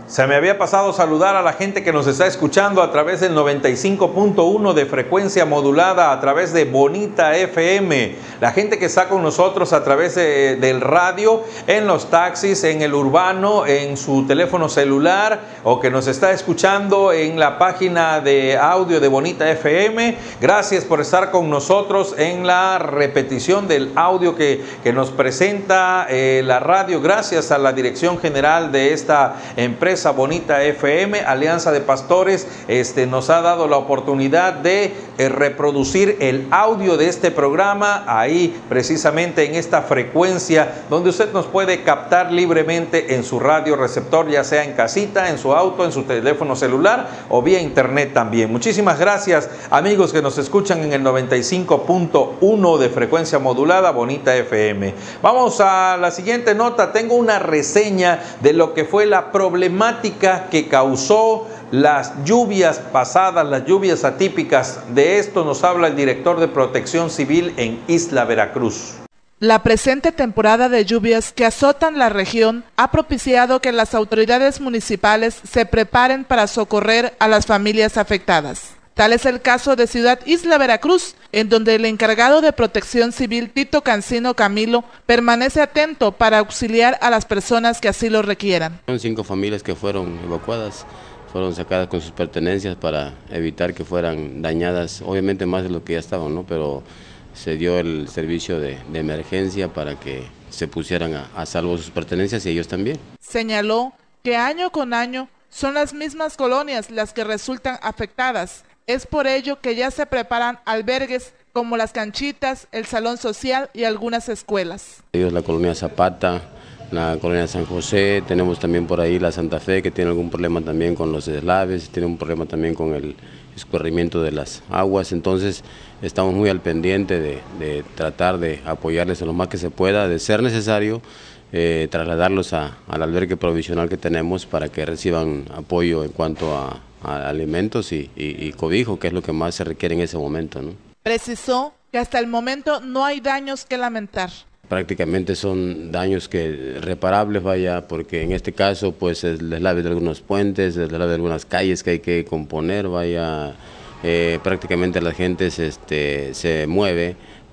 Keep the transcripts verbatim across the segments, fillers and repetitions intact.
Se me había pasado saludar a la gente que nos está escuchando a través del noventa y cinco punto uno de frecuencia modulada, a través de Bonita F M, la gente que está con nosotros a través de, del radio, en los taxis, en el urbano, en su teléfono celular, o que nos está escuchando en la página de audio de Bonita F M. Gracias por estar con nosotros en la repetición del audio que, que nos presenta eh, la radio. Gracias a la dirección general de esta empresa Bonita F M, Alianza de Pastores, este, nos ha dado la oportunidad de eh, reproducir el audio de este programa ahí precisamente en esta frecuencia donde usted nos puede captar libremente en su radio receptor, ya sea en casita, en su auto, en su teléfono celular o vía internet también. Muchísimas gracias, amigos que nos escuchan en el noventa y cinco punto uno de frecuencia modulada Bonita F M. Vamos a la siguiente nota. Tengo una reseña de lo que fue la problemática que causó las lluvias pasadas, las lluvias atípicas. De esto nos habla el director de Protección Civil en Isla Veracruz. La presente temporada de lluvias que azotan la región ha propiciado que las autoridades municipales se preparen para socorrer a las familias afectadas. Tal es el caso de Ciudad Isla Veracruz, en donde el encargado de Protección Civil, Tito Cancino Camilo, permanece atento para auxiliar a las personas que así lo requieran. Son cinco familias que fueron evacuadas, fueron sacadas con sus pertenencias para evitar que fueran dañadas, obviamente más de lo que ya estaban, ¿no? Pero se dio el servicio de, de emergencia para que se pusieran a, a salvo sus pertenencias y ellos también. Señaló que año con año son las mismas colonias las que resultan afectadas. Es por ello que ya se preparan albergues como las canchitas, el salón social y algunas escuelas. Ellos la colonia Zapata, la colonia San José, tenemos también por ahí la Santa Fe, que tiene algún problema también con los deslaves, tiene un problema también con el escurrimiento de las aguas. Entonces estamos muy al pendiente de, de tratar de apoyarles lo más que se pueda, de ser necesario, eh, trasladarlos a, al albergue provisional que tenemos para que reciban apoyo en cuanto a a alimentos y, y, y cobijo, que es lo que más se requiere en ese momento, ¿no? Precisó que hasta el momento no hay daños que lamentar. Prácticamente son daños que reparables, vaya, porque en este caso pues el deslave de algunos puentes, el deslave de algunas calles que hay que componer, vaya, eh, prácticamente la gente se, este, se mueve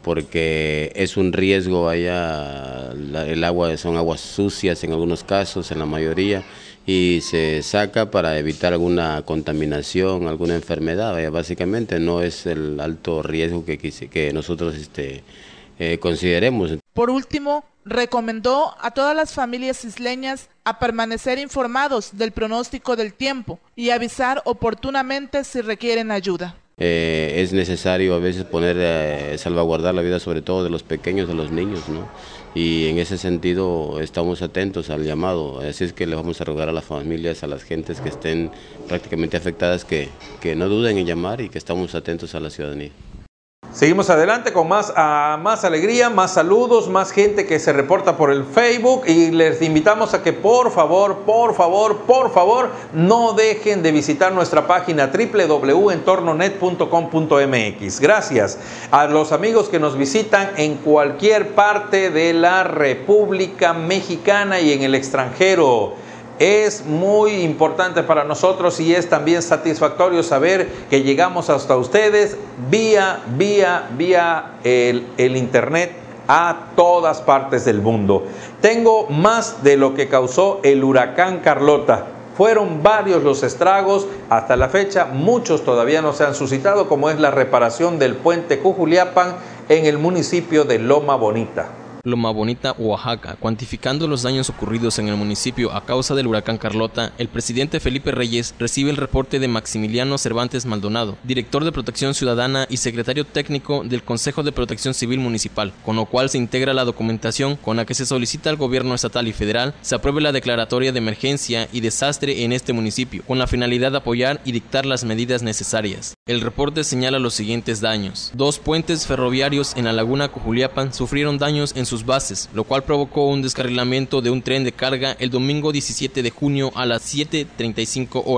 porque es un riesgo, vaya, la, el agua son aguas sucias en algunos casos, en la mayoría, y se saca para evitar alguna contaminación, alguna enfermedad, vaya, básicamente no es el alto riesgo que, que nosotros este, eh, consideremos. Por último, recomendó a todas las familias isleñas a permanecer informados del pronóstico del tiempo y avisar oportunamente si requieren ayuda. Eh, es necesario a veces poner, eh, salvaguardar la vida sobre todo de los pequeños, de los niños, ¿no? Y en ese sentido estamos atentos al llamado, así es que le vamos a rogar a las familias, a las gentes que estén prácticamente afectadas, que, que no duden en llamar y que estamos atentos a la ciudadanía. Seguimos adelante con más, uh, más alegría, más saludos, más gente que se reporta por el Facebook y les invitamos a que por favor, por favor, por favor, no dejen de visitar nuestra página doble u doble u doble u punto entornonet punto com punto m x. Gracias a los amigos que nos visitan en cualquier parte de la República Mexicana y en el extranjero. Es muy importante para nosotros y es también satisfactorio saber que llegamos hasta ustedes vía, vía, vía el, el internet a todas partes del mundo. Tengo más de lo que causó el huracán Carlota. Fueron varios los estragos, hasta la fecha muchos todavía no se han suscitado, como es la reparación del puente Cujuliapan en el municipio de Loma Bonita. Loma Bonita, Oaxaca. Cuantificando los daños ocurridos en el municipio a causa del huracán Carlota, el presidente Felipe Reyes recibe el reporte de Maximiliano Cervantes Maldonado, director de Protección Ciudadana y secretario técnico del Consejo de Protección Civil Municipal, con lo cual se integra la documentación con la que se solicita al gobierno estatal y federal se apruebe la declaratoria de emergencia y desastre en este municipio, con la finalidad de apoyar y dictar las medidas necesarias. El reporte señala los siguientes daños. Dos puentes ferroviarios en la laguna Cujuliapan sufrieron daños en sus bases, lo cual provocó un descarrilamiento de un tren de carga el domingo diecisiete de junio a las siete treinta y cinco horas.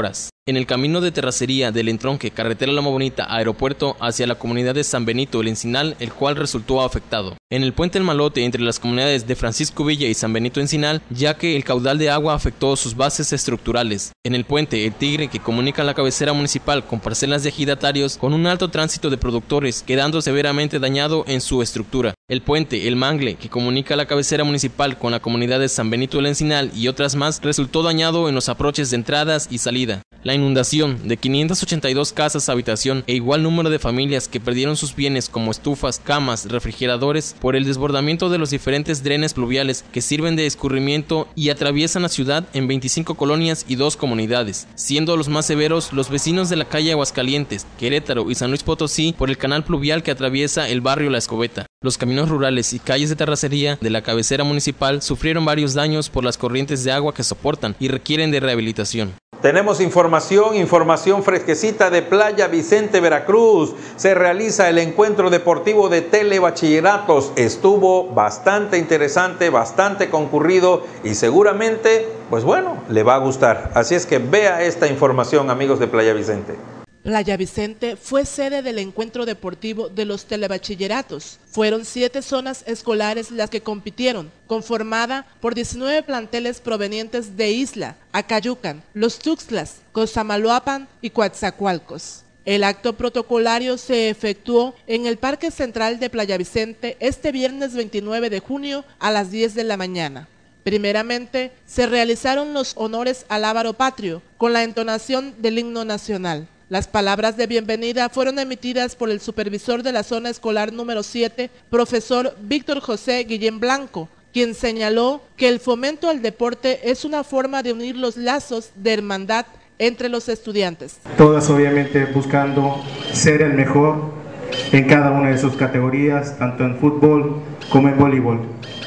En el camino de terracería del entronque Carretera Loma Bonita Aeropuerto hacia la comunidad de San Benito El Encinal, el cual resultó afectado. En el puente El Malote entre las comunidades de Francisco Villa y San Benito Encinal, ya que el caudal de agua afectó sus bases estructurales. En el puente El Tigre, que comunica la cabecera municipal con parcelas de ejidatarios, con un alto tránsito de productores, quedando severamente dañado en su estructura. El puente El Mangle, que comunica la cabecera municipal con la comunidad de San Benito El Encinal y otras más, resultó dañado en los aproches de entradas y salida. La inundación de quinientas ochenta y dos casas habitación e igual número de familias que perdieron sus bienes como estufas, camas, refrigeradores por el desbordamiento de los diferentes drenes pluviales que sirven de escurrimiento y atraviesan la ciudad en veinticinco colonias y dos comunidades, siendo los más severos los vecinos de la calle Aguascalientes, Querétaro y San Luis Potosí por el canal pluvial que atraviesa el barrio La Escobeta. Los caminos rurales y calles de terracería de la cabecera municipal sufrieron varios daños por las corrientes de agua que soportan y requieren de rehabilitación. Tenemos información, información fresquecita de Playa Vicente, Veracruz. Se realiza el encuentro deportivo de telebachilleratos. Estuvo bastante interesante, bastante concurrido y seguramente, pues bueno, le va a gustar. Así es que vea esta información, amigos de Playa Vicente. Playa Vicente fue sede del encuentro deportivo de los telebachilleratos. Fueron siete zonas escolares las que compitieron, conformada por diecinueve planteles provenientes de Isla, Acayucan, Los Tuxtlas, Cosamaloapan y Coatzacoalcos. El acto protocolario se efectuó en el Parque Central de Playa Vicente este viernes veintinueve de junio a las diez de la mañana. Primeramente, se realizaron los honores al Lábaro Patrio con la entonación del himno nacional. Las palabras de bienvenida fueron emitidas por el supervisor de la zona escolar número siete, profesor Víctor José Guillén Blanco, quien señaló que el fomento al deporte es una forma de unir los lazos de hermandad entre los estudiantes. Todas obviamente buscando ser el mejor en cada una de sus categorías, tanto en fútbol como en voleibol.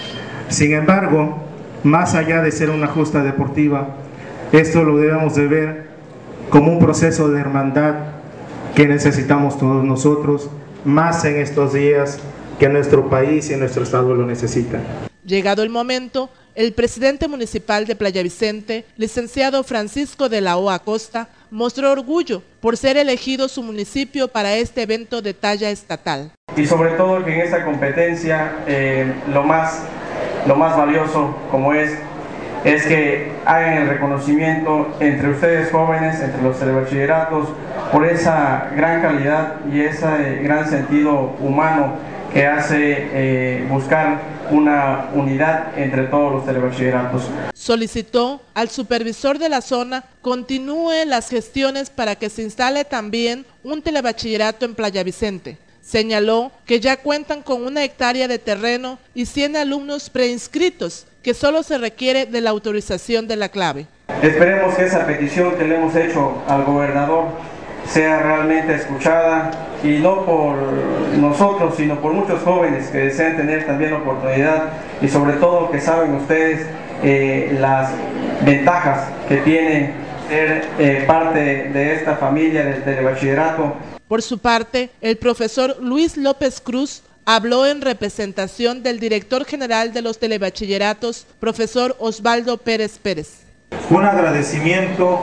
Sin embargo, más allá de ser una justa deportiva, esto lo debemos de ver como un proceso de hermandad que necesitamos todos nosotros, más en estos días que nuestro país y nuestro estado lo necesitan. Llegado el momento, el presidente municipal de Playa Vicente, licenciado Francisco de la O Acosta, mostró orgullo por ser elegido su municipio para este evento de talla estatal. Y sobre todo que en esta competencia eh, lo más, lo más valioso como es es que hagan el reconocimiento entre ustedes jóvenes, entre los telebachilleratos, por esa gran calidad y ese gran sentido humano que hace eh, buscar una unidad entre todos los telebachilleratos. Solicitó al supervisor de la zona continúe las gestiones para que se instale también un telebachillerato en Playa Vicente. Señaló que ya cuentan con una hectárea de terreno y cien alumnos preinscritos, que solo se requiere de la autorización de la clave. Esperemos que esa petición que le hemos hecho al gobernador sea realmente escuchada, y no por nosotros, sino por muchos jóvenes que desean tener también la oportunidad, y sobre todo que saben ustedes eh, las ventajas que tiene ser eh, parte de esta familia del telebachillerato. Por su parte, el profesor Luis López Cruz habló en representación del director general de los telebachilleratos, profesor Osvaldo Pérez Pérez. Un agradecimiento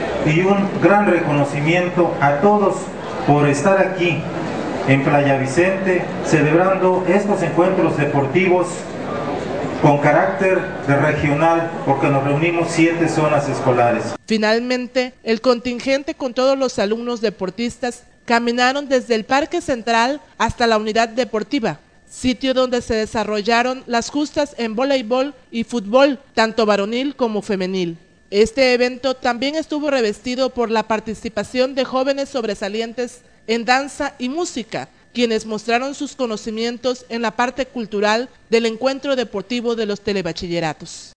y un gran reconocimiento a todos por estar aquí en Playa Vicente celebrando estos encuentros deportivos con carácter de regional, porque nos reunimos siete zonas escolares. Finalmente, el contingente con todos los alumnos deportistas caminaron desde el Parque Central hasta la unidad deportiva, sitio donde se desarrollaron las justas en voleibol y fútbol, tanto varonil como femenil. Este evento también estuvo revestido por la participación de jóvenes sobresalientes en danza y música, quienes mostraron sus conocimientos en la parte cultural del encuentro deportivo de los telebachilleratos.